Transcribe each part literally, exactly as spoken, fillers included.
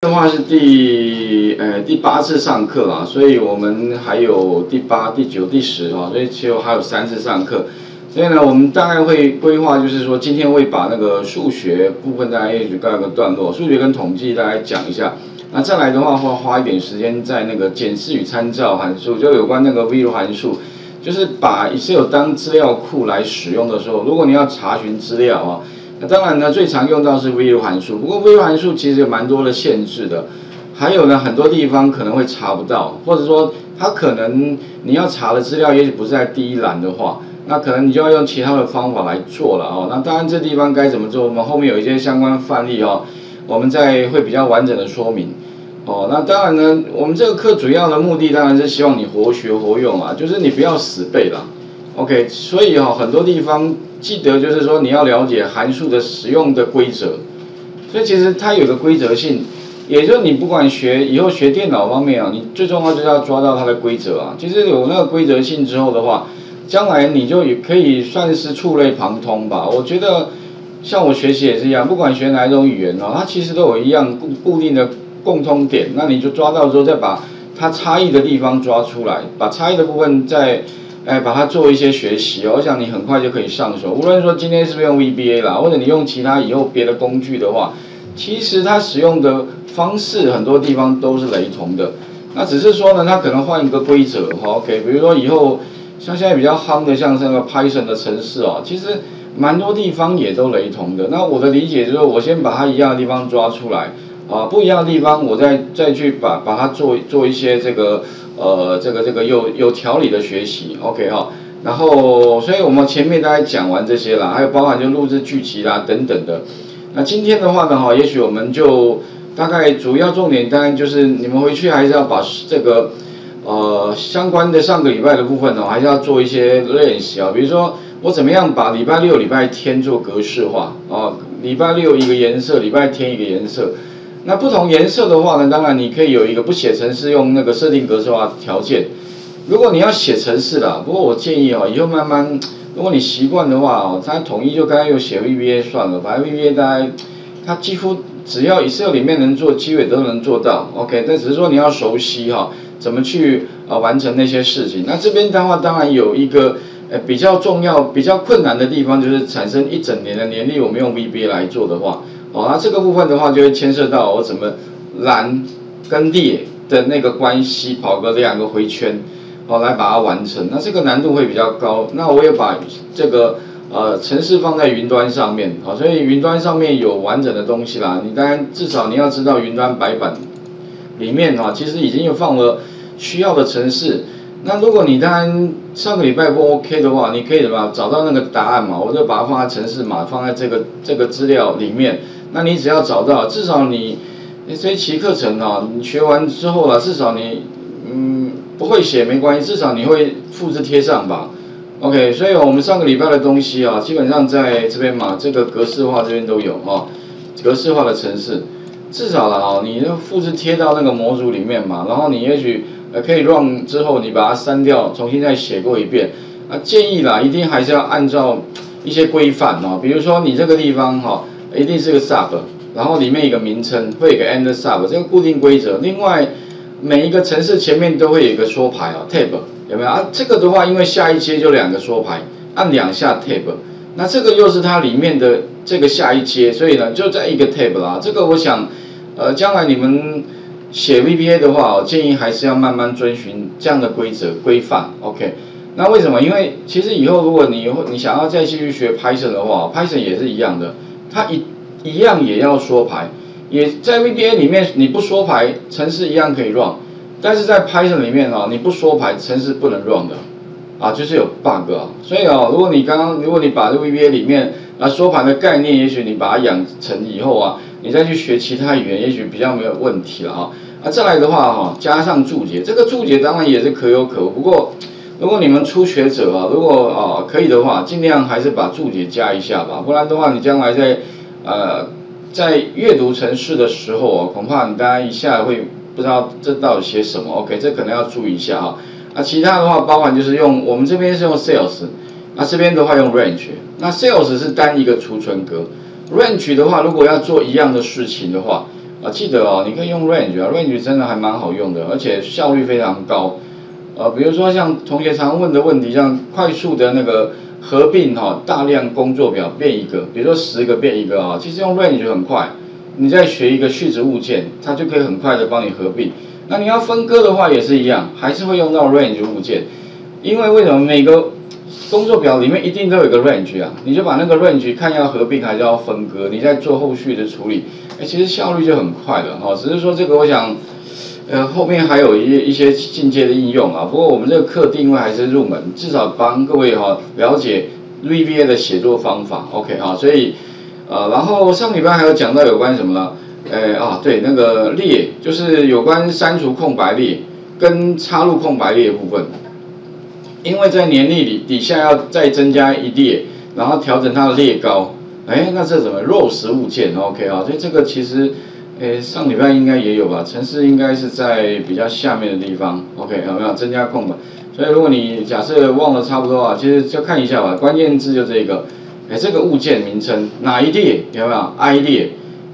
的话是第呃第八次上课啦，所以我们还有第八、第九、第十啊，所以其实还有三次上课。所以呢，我们大概会规划，就是说今天会把那个数学部分大概也许告一个段落，数学跟统计大概讲一下。那再来的话，会花一点时间在那个检视与参照函数，就有关那个 VLOOK 函数，就是把 Excel 当资料库来使用的时候，如果你要查询资料啊。那当然呢，最常用到是 VLOOK 函数，不过 VLOOK 函数其实有蛮多的限制的，还有呢，很多地方可能会查不到，或者说它可能你要查的资料也许不是在第一栏的话，那可能你就要用其他的方法来做了哦。那当然这地方该怎么做，我们后面有一些相关范例哦，我们再会比较完整的说明哦。那当然呢，我们这个课主要的目的当然是希望你活学活用啊，就是你不要死背啦。OK， 所以哈、哦，很多地方记得就是说你要了解函数的使用的规则，所以其实它有个规则性，也就是你不管学以后学电脑方面啊，你最重要就是要抓到它的规则啊。其实有那个规则性之后的话，将来你就也可以算是触类旁通吧。我觉得像我学习也是一样，不管学哪一种语言哦，它其实都有一样固固定的共通点，那你就抓到之后再把它差异的地方抓出来，把差异的部分再。哎，把它做一些学习，我想你很快就可以上手。无论说今天是不是用 V B A 啦，或者你用其他以后别的工具的话，其实它使用的方式很多地方都是雷同的。那只是说呢，它可能换一个规则哈 ，OK， 比如说以后像现在比较夯的，像那个 Python 的程式哦，其实蛮多地方也都雷同的。那我的理解就是，我先把它一样的地方抓出来，啊，不一样的地方我再再去把把它做做一些这个。呃，这个这个有有条理的学习 ，OK 哈、哦，然后，所以我们前面大概讲完这些啦，还有包含就录制剧集啦等等的。那今天的话呢，哈，也许我们就大概主要重点，当然就是你们回去还是要把这个呃相关的上个礼拜的部分哦，还是要做一些练习啊，比如说我怎么样把礼拜六、礼拜天做格式化啊，礼拜六一个颜色，礼拜天一个颜色。那不同颜色的话呢，当然你可以有一个不写程式用那个设定格式化条件。如果你要写程式啦，不过我建议哦，以后慢慢，如果你习惯的话哦，它统一就刚刚有写 V B A 算了，反正 V B A 大概它几乎只要 Excel 里面能做，基本都能做到。OK， 但只是说你要熟悉哈、哦，怎么去呃完成那些事情。那这边的话，当然有一个呃比较重要、比较困难的地方，就是产生一整年的年历，我们用 V B A 来做的话。哦，那这个部分的话，就会牵涉到我怎么栏跟列的那个关系，跑个两个回圈，哦，来把它完成。那这个难度会比较高。那我也把这个呃程式放在云端上面，好、哦，所以云端上面有完整的东西啦。你当然至少你要知道云端白板里面哈、哦，其实已经有放了需要的程式。那如果你当然上个礼拜不 OK 的话，你可以怎么找到那个答案嘛？我就把它放在程式码，放在这个这个资料里面。那你只要找到，至少你这一期课程啊，你学完之后了，至少你嗯不会写没关系，至少你会复制贴上吧。OK， 所以我们上个礼拜的东西啊，基本上在这边嘛，这个格式化这边都有啊，格式化的程式，至少了啊，你复制贴到那个模组里面嘛，然后你也许呃可以 run 之后你把它删掉，重新再写过一遍。啊，建议啦，一定还是要按照一些规范啊，比如说你这个地方哈。一定是个 sub， 然后里面一个名称，会有一个 end sub， 这个固定规则。另外，每一个程式前面都会有一个缩排啊 ，tab 有没有啊？这个的话，因为下一阶就两个缩排，按两下 tab， 那这个又是它里面的这个下一阶，所以呢，就在一个 tab 啦。这个我想，呃，将来你们写 V B A 的话，我建议还是要慢慢遵循这样的规则规范 ，OK。那为什么？因为其实以后如果你你想要再继续学 Python 的话 ，Python 也是一样的。它一一样也要缩排，也在 V B A 里面你不缩排，程式一样可以 run， 但是在 Python 里面啊，你不缩排，程式不能 run 的，啊，就是有 bug 啊。所以啊，如果你刚刚如果你把这 V B A 里面啊缩排的概念，也许你把它养成以后啊，你再去学其他语言，也许比较没有问题了啊。啊，再来的话哈、啊，加上注解，这个注解当然也是可有可无，不过。如果你们初学者啊，如果啊可以的话，尽量还是把注解加一下吧，不然的话，你将来在呃在阅读程式的时候啊，恐怕你大家一下会不知道这到底写什么 ，OK， 这可能要注意一下啊。啊，其他的话包含就是用我们这边是用 sales， 那这边的话用 range， 那 sales 是单一个储存格 ，range 的话如果要做一样的事情的话， 啊，记得哦，你可以用 range 啊 ，range 真的还蛮好用的，而且效率非常高。呃，比如说像同学常问的问题，像快速的那个合并哈、哦，大量工作表变一个，比如说十个变一个啊、哦，其实用 range 很快。你再学一个序值物件，它就可以很快的帮你合并。那你要分割的话也是一样，还是会用到 range 物件，因为为什么每个工作表里面一定都有一个 range 啊？你就把那个 range 看要合并还是要分割，你再做后续的处理，哎，其实效率就很快了哈。只是说这个我想，呃，后面还有一一些进阶的应用啊。不过我们这个课定位还是入门，至少帮各位哈了解 V B A 的写作方法 ，OK 哈，所以。呃，然后上礼拜还有讲到有关什么呢？呃啊，对，那个列就是有关删除空白列跟插入空白列的部分，因为在年历里底下要再增加一列，然后调整它的列高，哎，那这怎么肉食物件 ？OK 啊，所以这个其实，呃，上礼拜应该也有吧？程式应该是在比较下面的地方 ，OK 有没有增加空白？所以如果你假设忘了差不多啊，其实就看一下吧，关键字就这个。哎，这个物件名称哪一列有没有 ？I 列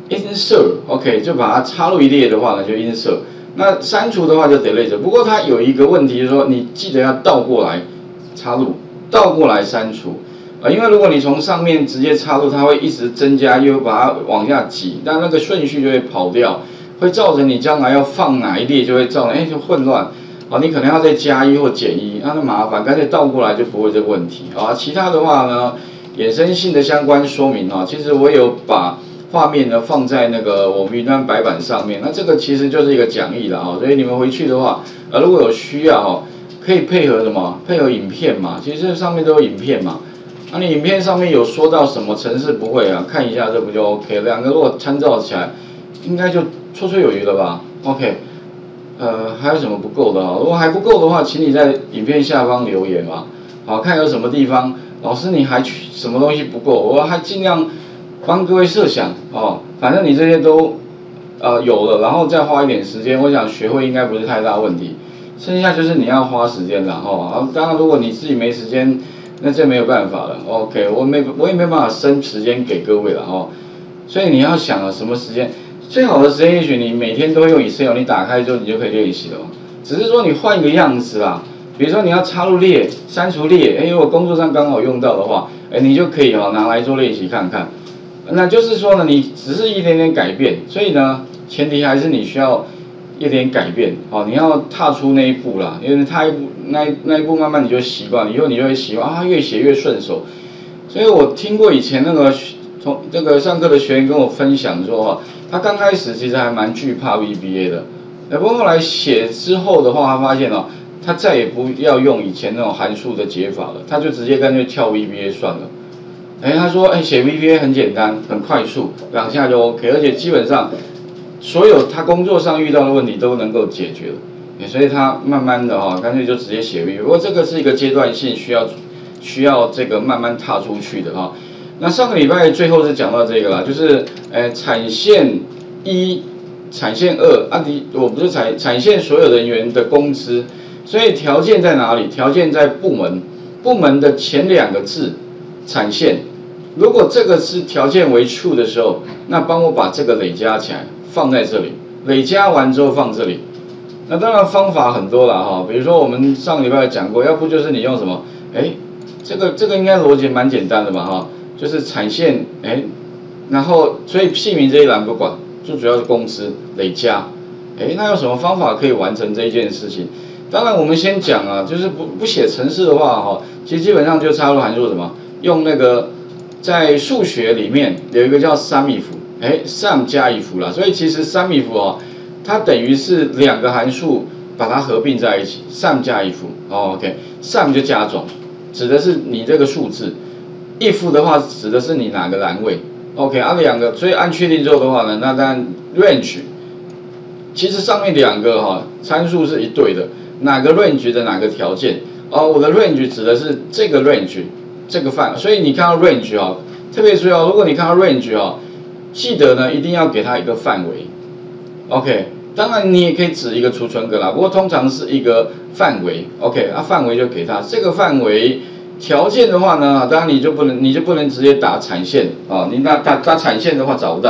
，insert，OK， 就把它插入一列的话呢，就 insert。那删除的话就 delete。不过它有一个问题，就是说你记得要倒过来插入，倒过来删除啊、呃，因为如果你从上面直接插入，它会一直增加，又把它往下挤，那那个顺序就会跑掉，会造成你将来要放哪一列就会造成哎就混乱。啊，你可能要再加一或减一，那那麻烦，干脆倒过来就不会这个问题啊。其他的话呢？衍生性的相关说明哈，其实我有把画面呢放在那个我们云端白板上面，那这个其实就是一个讲义了哈，所以你们回去的话，呃，如果有需要哈，可以配合什么？配合影片嘛，其实这上面都有影片嘛。那、啊、你影片上面有说到什么程式不会啊？看一下这不就 OK？ 两个如果参照起来，应该就绰绰有余了吧 ？OK， 呃，还有什么不够的啊？如果还不够的话，请你在影片下方留言嘛，好看有什么地方。老师，你还什么东西不够？我还尽量帮各位设想哦。反正你这些都呃有了，然后再花一点时间，我想学会应该不是太大问题。剩下就是你要花时间了哦。当然，如果你自己没时间，那这没有办法了。OK， 我没我也没办法生时间给各位了哦。所以你要想啊，什么时间最好的时间？也许你每天都用 Excel， 你打开之后你就可以练习了。只是说你换一个样子啦。比如说你要插入列、删除列，哎，如果工作上刚好用到的话，哎，你就可以哦拿来做练习看看。那就是说呢，你只是一点点改变，所以呢，前提还是你需要一点改变，哦，你要踏出那一步啦，因为踏一步那那一步慢慢你就习惯，以后你就会习惯啊，越写越顺手。所以我听过以前那个从这个上课的学员跟我分享说，哈，他刚开始其实还蛮惧怕 V B A 的，不过后来写之后的话，他发现哦。他再也不要用以前那种函数的解法了，他就直接干脆跳 V B A 算了。哎，他说，哎，写 V B A 很简单，很快速，两下就 OK， 而且基本上所有他工作上遇到的问题都能够解决了。所以他慢慢的哈、哦，干脆就直接写 V B A。不过这个是一个阶段性需要需要这个慢慢踏出去的哈、哦。那上个礼拜最后是讲到这个啦，就是呃产线一、产线二，啊，你我不是产产线所有人员的工资。所以条件在哪里？条件在部门，部门的前两个字，产线。如果这个是条件为 true 的时候，那帮我把这个累加起来，放在这里，累加完之后放这里。那当然方法很多了哈，比如说我们上礼拜讲过，要不就是你用什么？哎，这个这个应该逻辑蛮简单的吧哈，就是产线哎，然后所以姓名这一栏不管，最主要是工资累加。哎，那有什么方法可以完成这一件事情？当然，我们先讲啊，就是不不写程式的话，哈，其实基本上就插入函数什么，用那个在数学里面有一个叫 sum if， 哎 ，sum 加 if 啦，所以其实 sum if 哦，它等于是两个函数把它合并在一起 ，sum 加 if， 哦 ，OK，sum 就加总，指的是你这个数字 ，if 的话指的是你哪个栏位 ，OK， 啊两个，所以按确定之后的话呢，那当然 range， 其实上面两个哈参数是一对的。哪个 range 的哪个条件？哦，我的 range 指的是这个 range 这个范，所以你看到 range 哦，特别注意哦，如果你看到 range 哦，记得呢一定要给它一个范围。OK， 当然你也可以指一个储存格啦，不过通常是一个范围。OK， 啊范围就给它这个范围。条件的话呢，当然你就不能你就不能直接打产线啊、哦，你打打打产线的话找不到，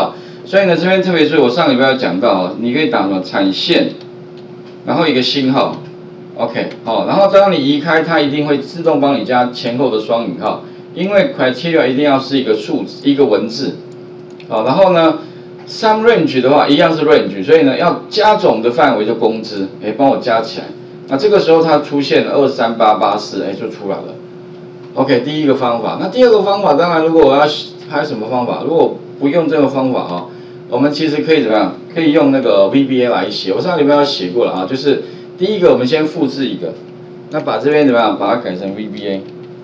所以呢，这边特别注意，我上礼拜有讲到，你可以打什么产线，然后一个星号 ，OK， 好，然后当你移开，它一定会自动帮你加前后的双引号，因为 criteria 一定要是一个数字，一个文字，好，然后呢 ，sum range 的话一样是 range， 所以呢要加总的范围就工资，哎，帮我加起来，那这个时候它出现二三八八四，哎，就出来了。OK， 第一个方法，那第二个方法，当然如果我要还有什么方法，如果不用这个方法哈，我们其实可以怎么样？可以用那个 V B A 来写。我上礼拜有写过了啊，就是第一个我们先复制一个，那把这边怎么样？把它改成 V B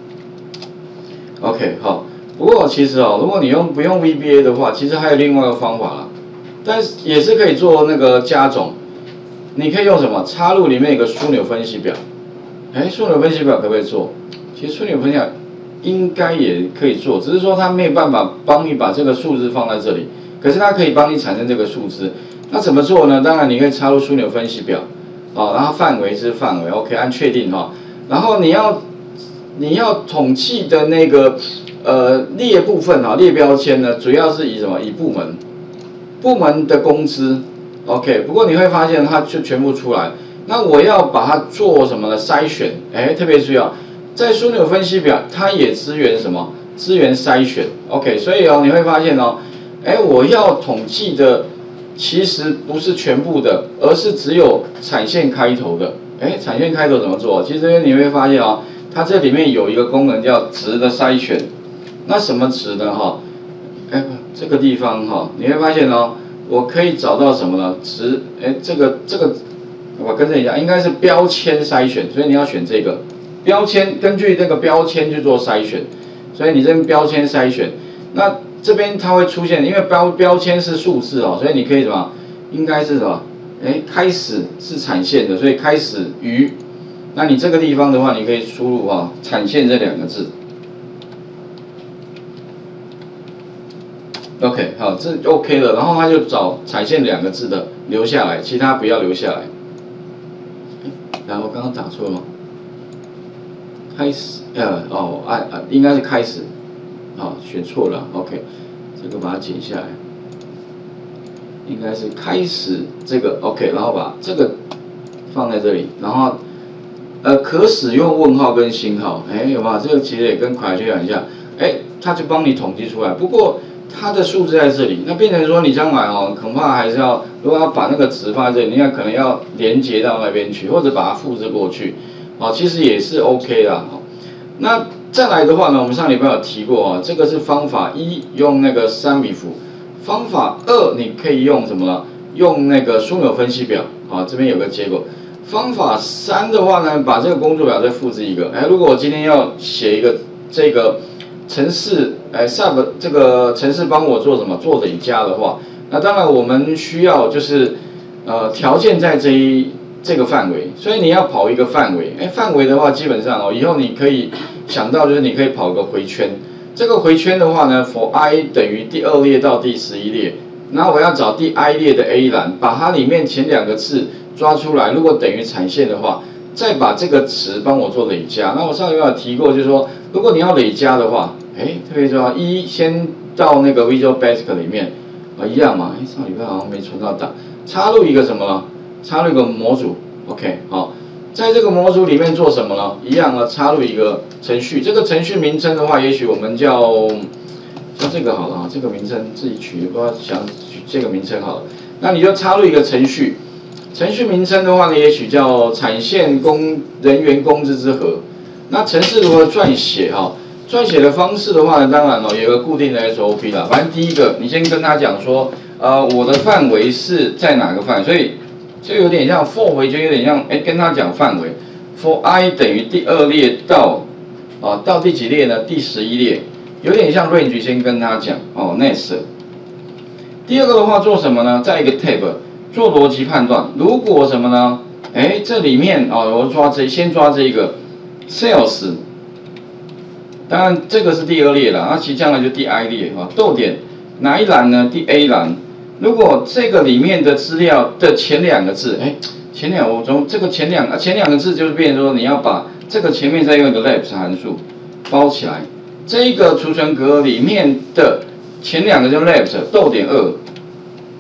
A。OK， 好。不过其实哦，如果你用不用 V B A 的话，其实还有另外一个方法啦，但是也是可以做那个加总。你可以用什么？插入里面有个枢纽分析表。哎，枢纽分析表可不可以做？其实枢纽分析表应该也可以做，只是说它没有办法帮你把这个数字放在这里，可是它可以帮你产生这个数字。那怎么做呢？当然你可以插入枢纽分析表，哦，然后范围是范围 ，OK， 按确定哈。然后你要你要统计的那个呃列部分哈，列标签呢，主要是以什么？以部门部门的工资 ，OK。不过你会发现它就全部出来。那我要把它做什么呢？筛选，哎，特别需要。在枢纽分析表，它也支援什么？支援筛选 ，OK， 所以哦，你会发现哦，哎，我要统计的其实不是全部的，而是只有产线开头的。哎，产线开头怎么做？其实这边你会发现哦，它这里面有一个功能叫值的筛选。那什么值呢？哈，哎，这个地方哈，你会发现哦，我可以找到什么呢？值，哎，这个这个，我更正一下，应该是标签筛选，所以你要选这个。标签根据这个标签去做筛选，所以你这边标签筛选，那这边它会出现，因为标标签是数字哦，所以你可以什么？应该是什么？哎，开始是产线的，所以开始于，那你这个地方的话，你可以输入啊产线这两个字。OK， 好，这 OK 了，然后它就找产线两个字的留下来，其他不要留下来。然后刚刚打错了吗？开始，呃，哦，啊啊，应该是开始，好，选错了 ，OK， 这个把它剪下来，应该是开始这个 OK， 然后把这个放在这里，然后，呃，可使用问号跟星号，哎，有没有？这个其实也跟criteria很像，哎，它就帮你统计出来，不过它的数字在这里，那变成说你将来哦，恐怕还是要，如果要把那个值放在这里，你看可能要连接到那边去，或者把它复制过去。哦，其实也是 OK 啦。那再来的话呢，我们上礼拜有提过啊，这个是方法一，用那个三笔符；方法二，你可以用什么呢？用那个枢纽分析表啊，这边有个结果。方法三的话呢，把这个工作表再复制一个。哎，如果我今天要写一个这个程式，哎 ，sub 这个程式帮我做什么？做累加的话，那当然我们需要就是呃条件在这一。这个范围，所以你要跑一个范围。哎，范围的话，基本上哦，以后你可以想到就是你可以跑个回圈。这个回圈的话呢 ，for i 等于第二列到第十一列，然后我要找第 i 列的 A 栏，把它里面前两个字抓出来，如果等于产线的话，再把这个词帮我做累加。那我上礼拜有提过，就是说，如果你要累加的话，哎，特别重要，一先到那个 Visual Basic 里面啊，一样嘛。哎，上礼拜好像没存到档，插入一个什么呢？插入一个模组 ，OK， 好，在这个模组里面做什么呢？一样啊，插入一个程序。这个程序名称的话，也许我们叫叫这个好了啊，这个名称自己取，不知道想取这个名称好了。那你就插入一个程序，程序名称的话呢，也许叫产线工人员工资之和。那程式如何撰写哈？撰写的方式的话呢，当然哦，有一个固定的 S O P 啦。反正第一个，你先跟他讲说，呃，我的范围是在哪个范围，所以。就有点像 for 回圈，有点像哎，跟他讲范围 ，for i 等于第二列到啊到第几列呢？第十一列，有点像 range， 先跟他讲哦 ，next。第二个的话做什么呢？在一个 tab 做逻辑判断，如果什么呢？哎，这里面哦，我抓这先抓这一个 sales， 当然这个是第二列了，那其实将来就第 i 列啊，逗点哪一栏呢？第 A 栏。如果这个里面的资料的前两个字，哎，前两我从这个前两前两个字就是变成说你要把这个前面再用一个 labs 函数包起来，这一个储存格里面的前两个叫 labs 逗点二，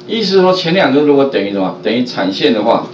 意思是说前两个如果等于什么？等于产线的话，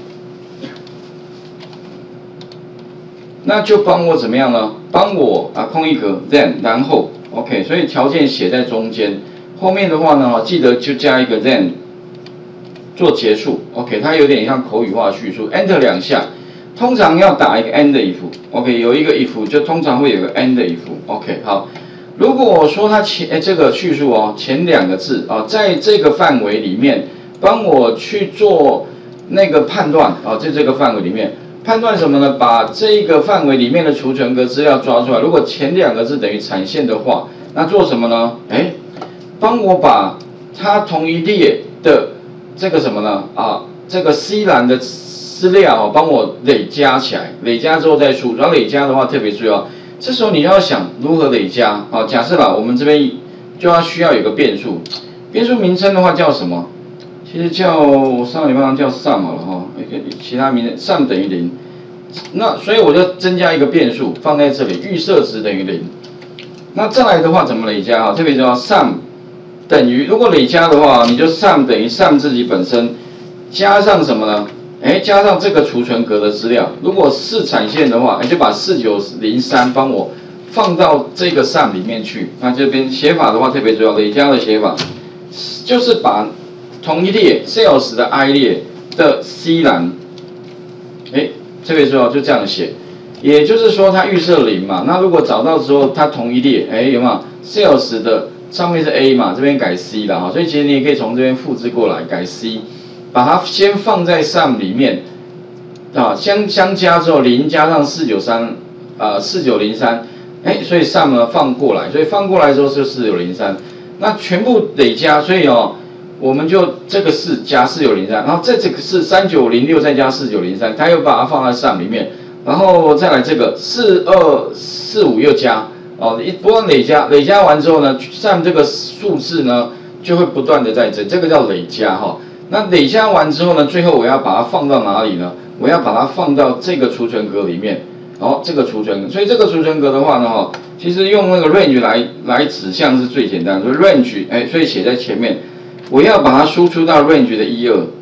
那就帮我怎么样呢？帮我啊空一格 then 然后 OK， 所以条件写在中间，后面的话呢，记得就加一个 then 做结束 OK， 它有点像口语化叙述 ，Enter 两下，通常要打一个 end if OK， 有一个 if 就通常会有个 end if OK 好。如果我说它前哎这个叙述哦前两个字啊，在这个范围里面帮我去做那个判断啊，在这个范围里面判断什么呢？把这个范围里面的储存格资料抓出来。如果前两个字等于产线的话，那做什么呢？哎，帮我把它同一列的这个什么呢？啊，这个 C 栏的资料哦，帮我累加起来，累加之后再输。然后累加的话特别重要。这时候你要想如何累加啊？假设啦，我们这边就要需要有个变数，变数名称的话叫什么？其实叫我上个礼拜叫 sum 好了哈，其他名称 sum 等于零。那所以我就增加一个变数放在这里，预设值等于零。那再来的话怎么累加啊？特别叫 sum 等于，如果累加的话，你就 sum 等于 sum 自己本身加上什么呢？哎，加上这个储存格的资料，如果是产线的话，哎，就把四九零三帮我放到这个 sum 里面去。那这边写法的话特别重要，累加的写法就是把同一列 sales 的 I 列的 C 栏，哎，特别重要，就这样写。也就是说，它预设零嘛，那如果找到之后，它同一列，哎，有没有 sales 的上面是 A 嘛，这边改 C 了哈，所以其实你也可以从这边复制过来改 C。把它先放在 sum 里面，啊，相相加之后零加上四九三，呃四九零三，哎，所以 sum 呢放过来，所以放过来之后是四九零三，那全部累加，所以哦，我们就这个四加四九零三，然后这这个是三九零六再加四九零三，它又把它放在 sum 里面，然后再来这个四二四五又加，哦，一不断累加，累加完之后呢 ，sum 这个数字呢就会不断的在增，这个叫累加哈。那累加完之后呢，最后我要把它放到哪里呢？我要把它放到这个储存格里面。哦，这个储存，所以这个储存格的话呢，哈，其实用那个 range 来来指向是最简单的。所以 range， 哎，所以写在前面，我要把它输出到 range 的一二，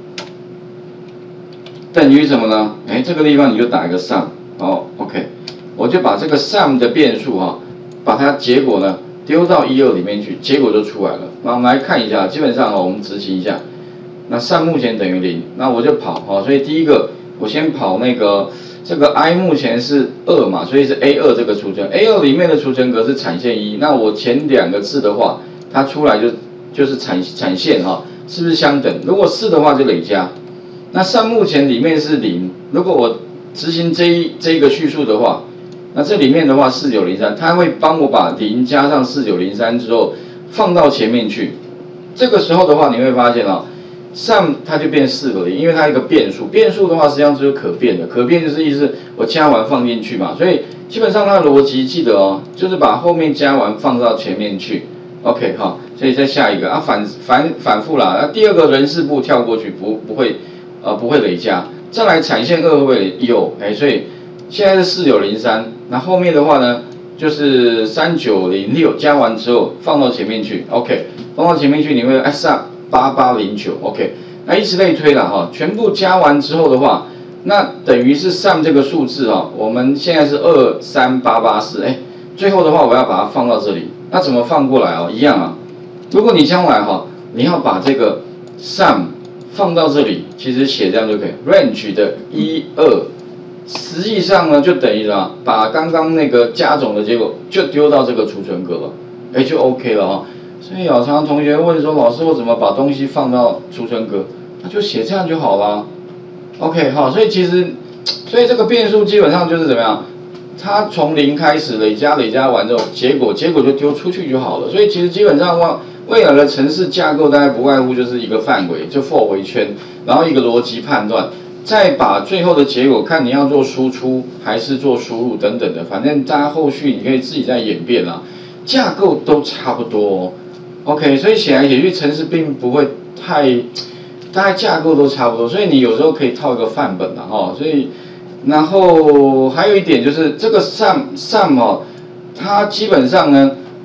等于什么呢？哎，这个地方你就打一个 sum， 好 ，OK， 我就把这个 sum 的变数哈，把它结果呢丢到一二里面去，结果就出来了。那我们来看一下，基本上哈，我们执行一下。那 sum 目前等于零，那我就跑哈，所以第一个我先跑那个这个 i 目前是二嘛，所以是 A 二 这个储存 ，A 二 里面的储存格是产线一，那我前两个字的话，它出来就就是产产线哈，是不是相等？如果是的话就累加。那 sum 目前里面是零，如果我执行这一这一个叙述的话，那这里面的话四九零三，它会帮我把零加上四九零三之后放到前面去，这个时候的话你会发现啊。sum 它就变四个零，因为它一个变数，变数的话实际上就是可变的，可变就是意思我加完放进去嘛，所以基本上它的逻辑记得哦，就是把后面加完放到前面去 ，OK 哈，所以再下一个啊反反反复啦，那第二个人事部跳过去不不会呃不会累加，再来产线二会有哎，所以现在是四九零三，那后面的话呢就是三九零六加完之后放到前面去 ，OK， 放到前面去你会哎 sum。八八零九 ，OK， 那以此类推了哈，全部加完之后的话，那等于是 sum 这个数字哈，我们现在是二三八八四，哎，最后的话我要把它放到这里，那怎么放过来哦？一样啊，如果你将来哈，你要把这个 sum 放到这里，其实写这样就可以 ，range 的一二，实际上呢就等于了，把刚刚那个加总的结果就丢到这个储存格了，哎，就 OK 了哈。所以有常常同学问说，老师我怎么把东西放到储存格？那就写这样就好啦。OK， 好，所以其实，所以这个变数基本上就是怎么样？它从零开始累加，累加完之后，结果结果就丢出去就好了。所以其实基本上话，未来的程式架构大概不外乎就是一个范围，就 for 回圈，然后一个逻辑判断，再把最后的结果看你要做输出还是做输入等等的，反正大家后续你可以自己再演变啦。架构都差不多哦。OK， 所以写来写去，程式并不会太，大概架构都差不多，所以你有时候可以套一个范本的哈。所以，然后还有一点就是这个 sum sum 哦，它基本上呢，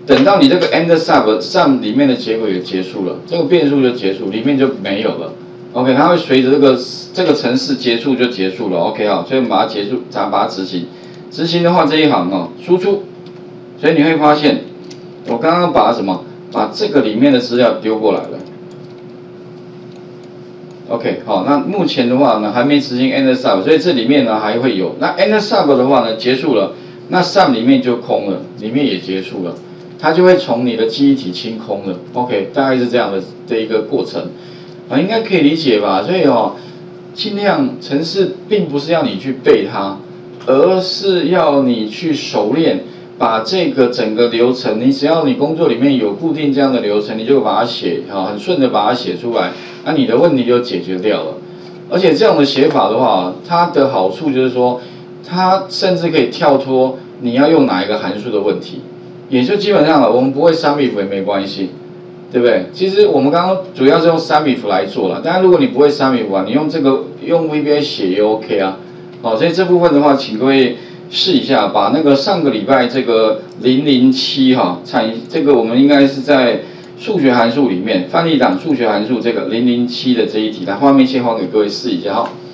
等到你这个 end sub sum 里面的结果也结束了，这个变数就结束，里面就没有了。OK， 它会随着这个这个程式结束就结束了。OK 好，所以我们把它结束，咱把它执行。执行的话这一行哦，输出。所以你会发现，我刚刚把什么，把这个里面的资料丢过来了。OK， 好，那目前的话呢，还没执行 end sub， 所以这里面呢还会有。那 end sub 的话呢，结束了，那 sum 里面就空了，里面也结束了，它就会从你的记忆体清空了。OK， 大概是这样的的一个过程，啊，应该可以理解吧？所以哦，尽量程式并不是要你去背它，而是要你去熟练。把这个整个流程，你只要你工作里面有固定这样的流程，你就把它写啊，很顺的把它写出来，那你的问题就解决掉了。而且这样的写法的话，它的好处就是说，它甚至可以跳脱你要用哪一个函数的问题，也就基本上了，我们不会 sumif 也没关系，对不对？其实我们刚刚主要是用 sumif 来做了，当然如果你不会 sumif 啊，你用这个用 V B A 写也 OK 啊。好，所以这部分的话，请各位。试一下，把那个上个礼拜这个零零七哈产这个我们应该是在数学函数里面范例档数学函数这个零零七的这一题，来画面先还给各位试一下哈。